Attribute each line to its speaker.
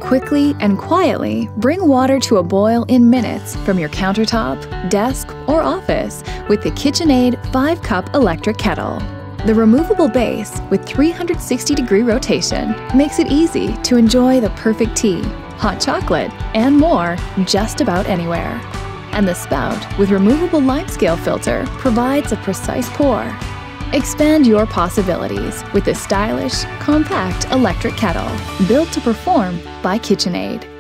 Speaker 1: Quickly and quietly bring water to a boil in minutes from your countertop, desk, or office with the KitchenAid 5-cup electric kettle. The removable base with 360-degree rotation makes it easy to enjoy the perfect tea, hot chocolate, and more just about anywhere. And the spout with removable limescale filter provides a precise pour. Expand your possibilities with the stylish, compact electric kettle built to perform by KitchenAid.